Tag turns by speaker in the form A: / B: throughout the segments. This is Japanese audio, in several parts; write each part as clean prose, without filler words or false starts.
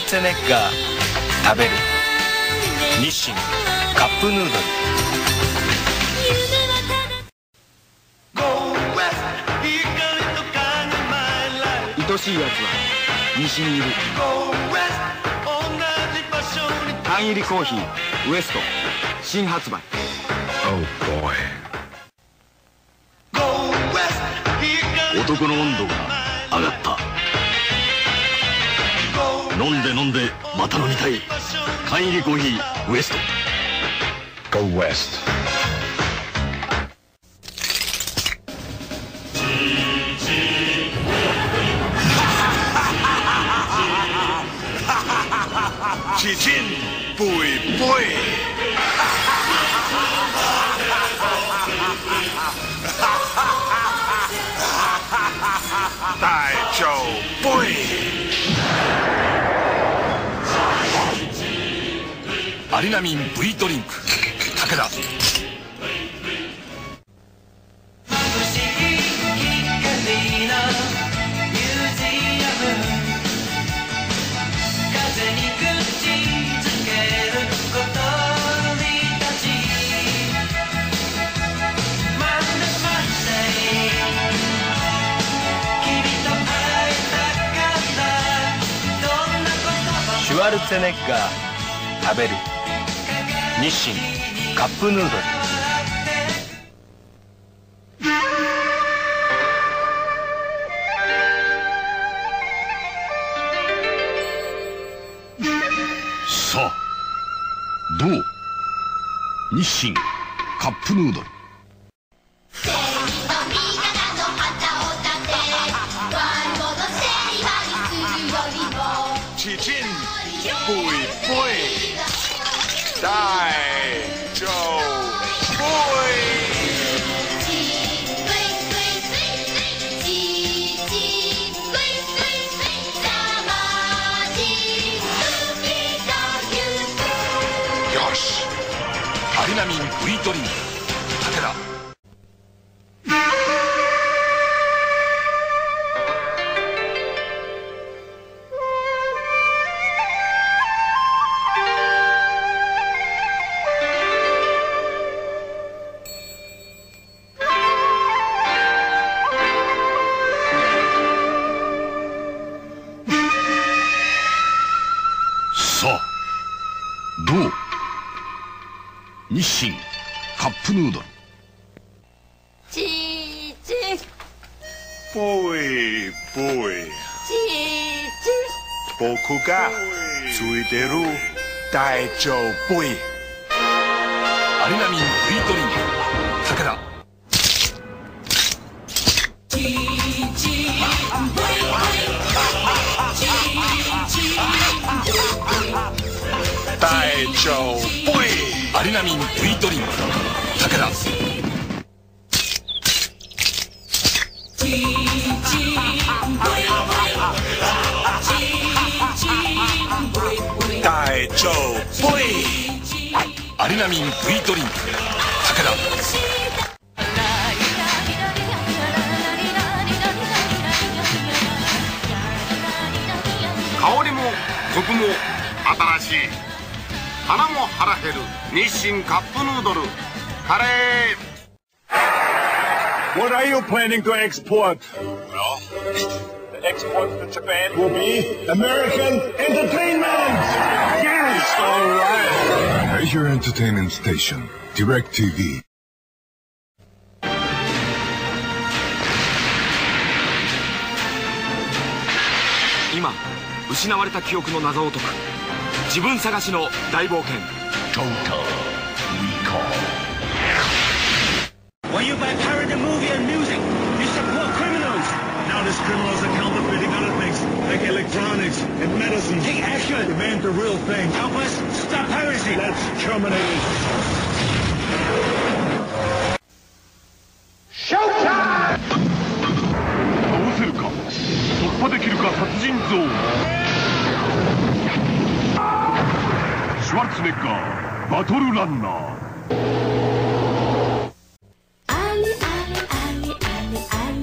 A: ツェネッガー食べる日清カップヌードル。
B: 愛しいやつは西にいる。缶入りコーヒーウエスト新発売。
C: 男の温度が上がった。飲んで飲んでまた飲みたい缶入りコーヒーウエスト。
D: Go West。
E: Cicin Pui Pui。 大丈夫。
C: アリナミン V ドリンク武田。
A: シュワルツェネッガー食べる日清カップヌードル。
C: さあどう日清カップヌードル。
E: Cicin Pui Pui。 大丈夫。 よし。
C: アリナミン V ドリンク武田。さあどう日清カップヌードル。
F: ちーち
E: ぽいぽい。
F: ちーち
E: 僕がついてる。大丈夫。
C: アリナミン V ドリンク武田。
E: 大丈夫。
C: アリナミン V ドリンク武田。
E: 大丈夫。
C: アリナミン V ドリンク武田。
G: 香りもコクも新しい。腹も腹減る日清カップヌードルカレー。
D: What are you planning to export? Well, the export to Japan will be American entertainment! Yes! All right! Major entertainment station, DirecTV.
B: 今失われた記憶の謎を解く自分探しの大冒険。
C: Total Recall。
H: When you buy pirated movie and music, you support criminals. Now these criminals are counterfeiting other things, like electronics and medicine. Take action. Demand the real thing. Help us stop piracy. Let's terminate it.
D: Showtime!
C: 倒せるか突破できるか殺人ゾーン。シュワルツェネッガーバトルランナー。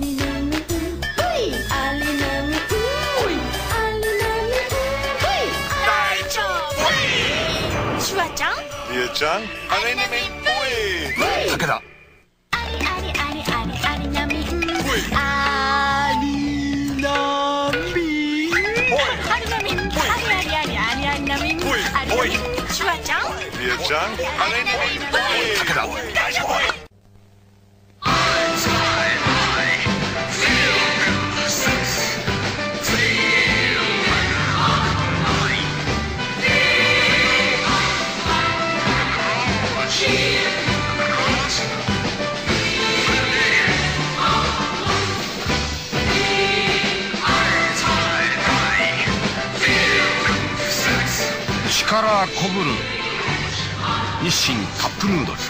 F: ア
E: ちゃん、あれなみんぽい。
C: 武田。
F: アリアリアリアリアリナミン。アリナミン。アリナミン。アリアリアリアリナミン。アリナミン。シュワちゃん。
E: リアちゃん、あれなみんぽい。
C: 武田。大丈夫。力こぶる日清カップヌードル。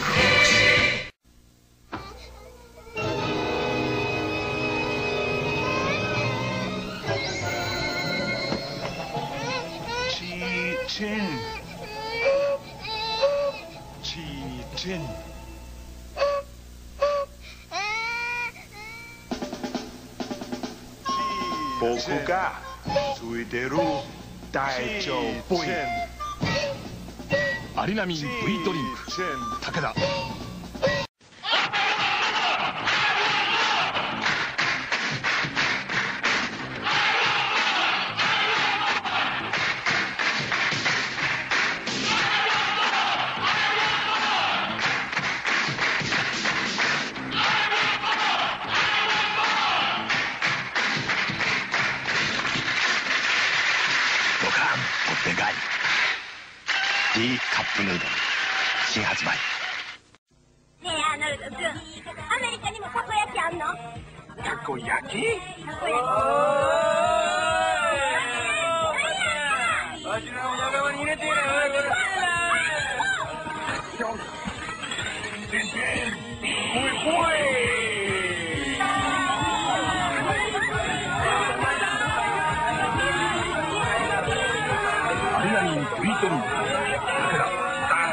E: 僕がついてる大丈夫。
C: アリナミン V ドリンク武田。ドカンとでかい D カップヌードル新発売。
F: ねえアーノルド君、アメリカにもたこ焼きあんの？
E: たこ焼き？
F: たこ焼き。
B: わしらお仲間に入れてやる。
C: アリナミン V ドリンク武田。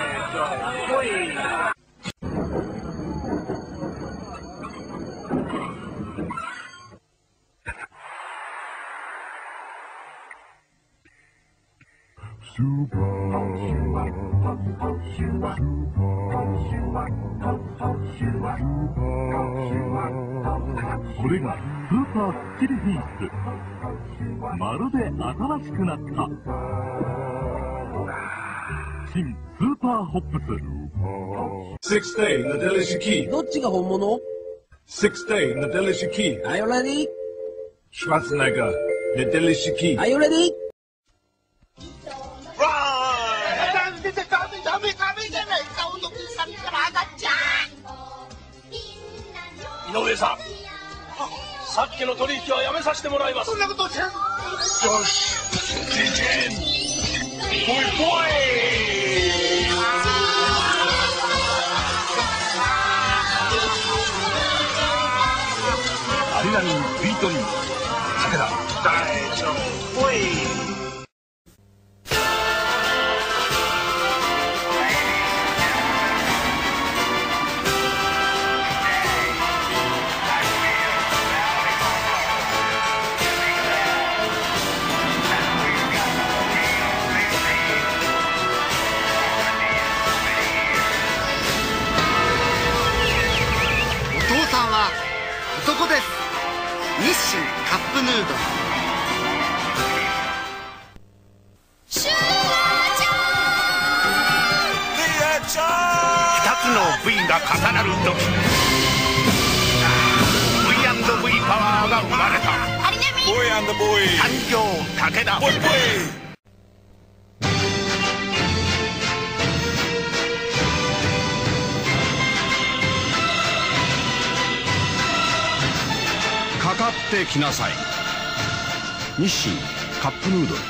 H: これがスーパースッキリ品質。まるで新しくなった新スーパーホップス。
D: Sixth day, Nadelia Shaki.
I: どっちが本物？
D: Sixth day, Nadelia Shaki.
I: Are you ready?
D: Schwarzenegger, Nadelia Shaki.
I: Are you ready?
A: 井上さん、さっきの取引はやめさせてもらいます。そんなことじゃん。よし、ボイボイ。
C: アリナミン V ドリンク武田。
A: 大丈夫。ボイ。
G: お父さんは男です。日清カップヌードル。
F: シュワちゃん。
C: 2つの V が重なる時 V&V パワーが生まれた。
F: アリナミン。
E: ボーイ&ボーイ。
C: 誕生武田。
E: ボイボイ。
C: かかってきなさい日清カップヌードル。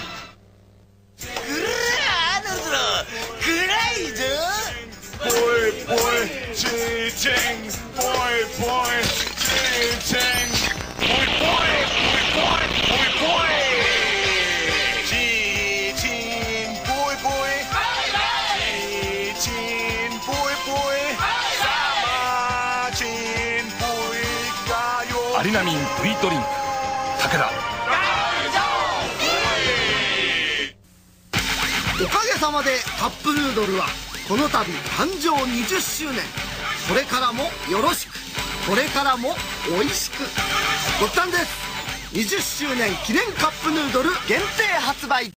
G: アーノルド暗いぞ。
E: ボイボイ。チーチン。ボイボイ。チーチン。ボイボイ。ボイボイ。ボイボイ。チーチン。ボイボイ。チーチン。ボイボイ。サマーチン。ボイがよ。
C: アリナミン V ドリンク武田。
G: おかげさまでカップヌードルは
I: この度誕生20周年、これからもよろしく、これからもおいしく。ごったんです。20周年記念カップヌードル限定発売。